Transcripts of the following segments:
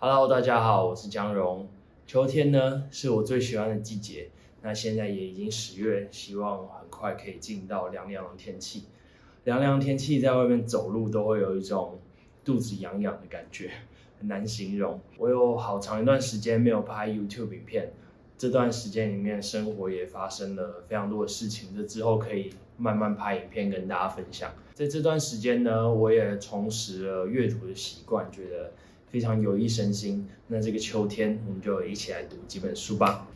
Hello，大家好，我是江荣。秋天呢是我最喜欢的季节，那现在也已经10月，希望很快可以进到凉凉的天气。凉凉天气在外面走路都会有一种肚子痒痒的感觉，很难形容。我有好长一段时间没有拍 YouTube 影片，这段时间里面生活也发生了非常多的事情，这之后可以慢慢拍影片跟大家分享。在这段时间呢，我也重拾了阅读的习惯，觉得非常有益身心。那这个秋天，我们就一起来读几本书吧。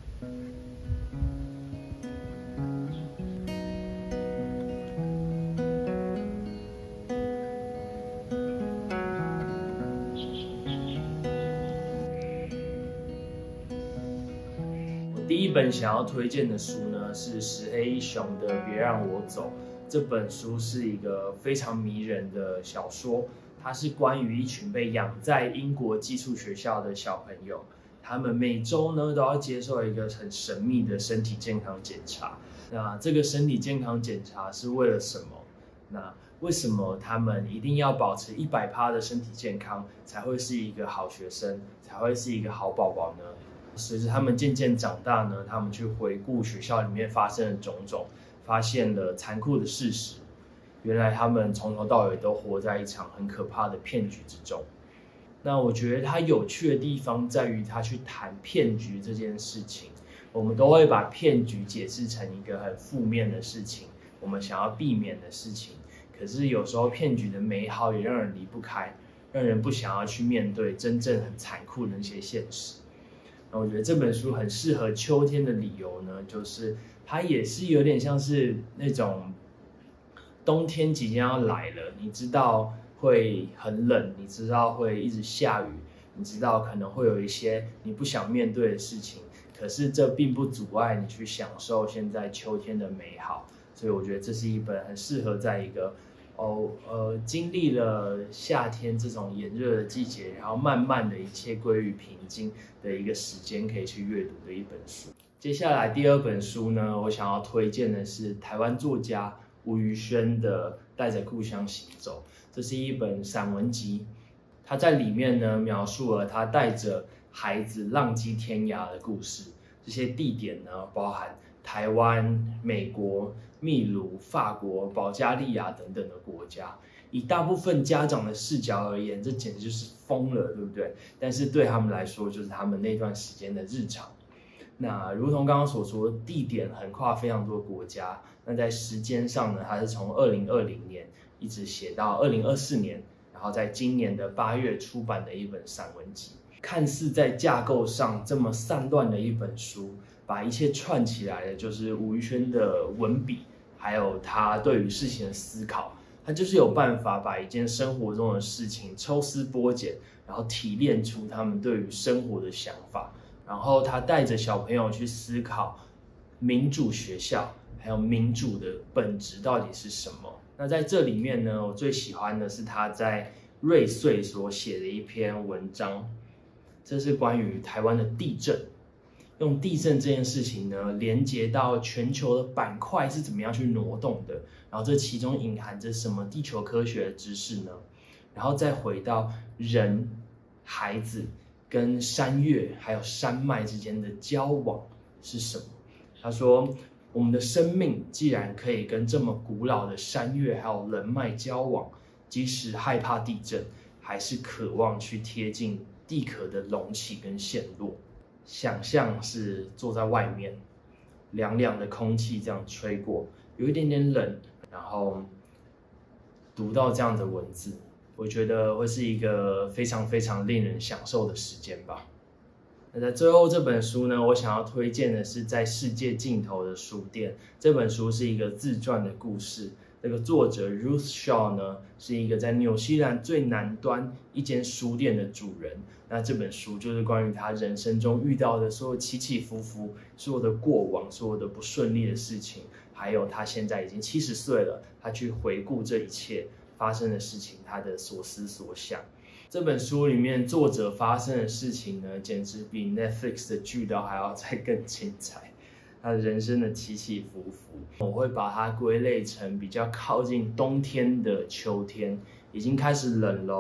我第一本想要推荐的书呢，是石黑一雄的《别让我走》。这本书是一个非常迷人的小说，它是关于一群被养在英国寄宿学校的小朋友，他们每周呢都要接受一个很神秘的身体健康检查。那这个身体健康检查是为了什么？那为什么他们一定要保持100%的身体健康，才会是一个好学生，才会是一个好宝宝呢？随着他们渐渐长大呢，他们去回顾学校里面发生的种种，发现了残酷的事实。原来他们从头到尾都活在一场很可怕的骗局之中。那我觉得它有趣的地方在于，他去谈骗局这件事情。我们都会把骗局解释成一个很负面的事情，我们想要避免的事情。可是有时候骗局的美好也让人离不开，让人不想要去面对真正很残酷的那些现实。那我觉得这本书很适合秋天的理由呢，就是它也是有点像是那种冬天即将要来了，你知道会很冷，你知道会一直下雨，你知道可能会有一些你不想面对的事情，可是这并不阻碍你去享受现在秋天的美好。所以我觉得这是一本很适合在一个经历了夏天这种炎热的季节，然后慢慢的一切归于平静的一个时间，可以去阅读的一本书。接下来第二本书呢，我想要推荐的是台湾作家吴宇轩的《带着故乡行走》，这是一本散文集。他在里面呢描述了他带着孩子浪迹天涯的故事。这些地点呢包含台湾、美国、秘鲁、法国、保加利亚等等的国家。以大部分家长的视角而言，这简直就是疯了，对不对？但是对他们来说，就是他们那段时间的日常。那如同刚刚所说，地点横跨非常多国家。那在时间上呢，它是从2020年一直写到2024年，然后在今年的8月出版的一本散文集。看似在架构上这么散乱的一本书，把一切串起来的就是吴宇轩的文笔，还有他对于事情的思考。他就是有办法把一件生活中的事情抽丝剥茧，然后提炼出他们对于生活的想法。然后他带着小朋友去思考民主学校，还有民主的本质到底是什么。那在这里面呢，我最喜欢的是他在瑞穗所写的一篇文章，这是关于台湾的地震。用地震这件事情呢，连接到全球的板块是怎么样去挪动的，然后这其中隐含着什么地球科学的知识呢？然后再回到人、孩子跟山岳还有山脉之间的交往是什么？他说，我们的生命既然可以跟这么古老的山岳还有人脉交往，即使害怕地震，还是渴望去贴近地壳的隆起跟陷落。想象是坐在外面，凉凉的空气这样吹过，有一点点冷，然后读到这样的文字，我觉得会是一个非常非常令人享受的时间吧。那在最后这本书呢，我想要推荐的是在世界尽头的书店。这本书是一个自传的故事。这个作者 Ruth Shaw 呢，是一个在纽西兰最南端一间书店的主人。那这本书就是关于他人生中遇到的所有起起伏伏，所有的过往，所有的不顺利的事情，还有他现在已经70岁了，他去回顾这一切发生的事情，他的所思所想。这本书里面作者发生的事情呢，简直比 Netflix 的剧都还要再更精彩。他人生的起起伏伏，我会把它归类成比较靠近冬天的秋天，已经开始冷咯，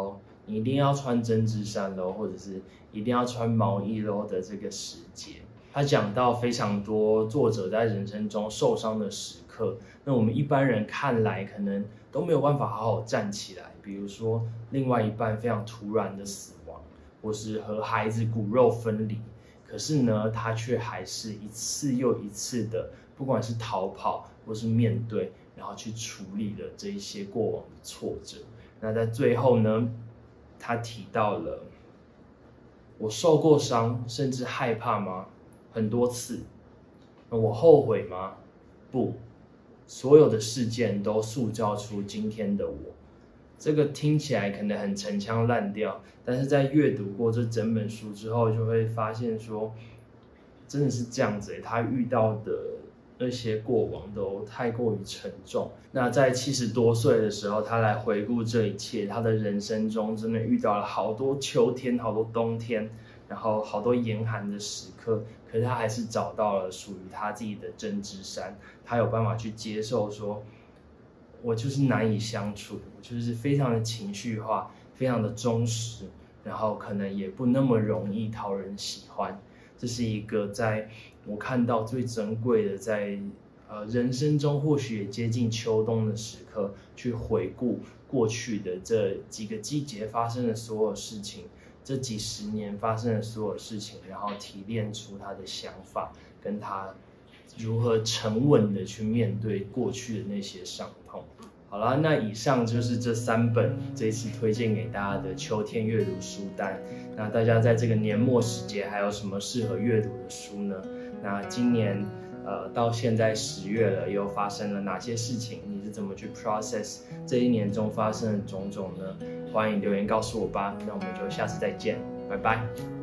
你一定要穿针织衫咯，或者是一定要穿毛衣咯的这个时节。他讲到非常多作者在人生中受伤的时刻，那我们一般人看来可能都没有办法好好站起来，比如说另外一半非常突然的死亡，或是和孩子骨肉分离，可是呢，他却还是一次又一次的，不管是逃跑或是面对，然后去处理了这一些过往的挫折。那在最后呢，他提到了，我受过伤，甚至害怕吗？很多次。我后悔吗？不，所有的事件都塑造出今天的我。这个听起来可能很陈腔滥调，但是在阅读过这整本书之后，就会发现说，真的是这样子。他遇到的那些过往都太过于沉重。那在70多岁的时候，他来回顾这一切，他的人生中真的遇到了好多秋天，好多冬天，然后好多严寒的时刻，可是他还是找到了属于他自己的针织衫，他有办法去接受说，我就是难以相处，我就是非常的情绪化，非常的忠实，然后可能也不那么容易讨人喜欢。这是一个在我看到最珍贵的，在人生中或许也接近秋冬的时刻，去回顾过去的这几个季节发生的所有事情，这几十年发生的所有事情，然后提炼出他的想法，跟他如何沉稳的去面对过去的那些伤痛。好啦，那以上就是这3本这一次推荐给大家的秋天阅读书单。那大家在这个年末时节还有什么适合阅读的书呢？那今年到现在10月了，又发生了哪些事情？你是怎么去 process 这一年中发生的种种呢？欢迎留言告诉我吧。那我们就下次再见，拜拜。